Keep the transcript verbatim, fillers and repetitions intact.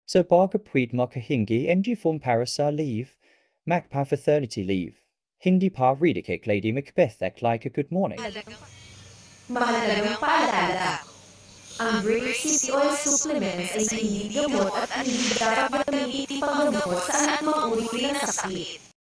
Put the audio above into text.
Sa bagapwid makahingi ng form para sa leave, macpaternity leave. Hindi pa ridicate Lady Macbeth at like a good morning. Mahalagang paalala. Ang Grape Seed Oil Supplements ay hindi gamot at hindi dapat gamitin panggamot sa anumang uri ng sakit.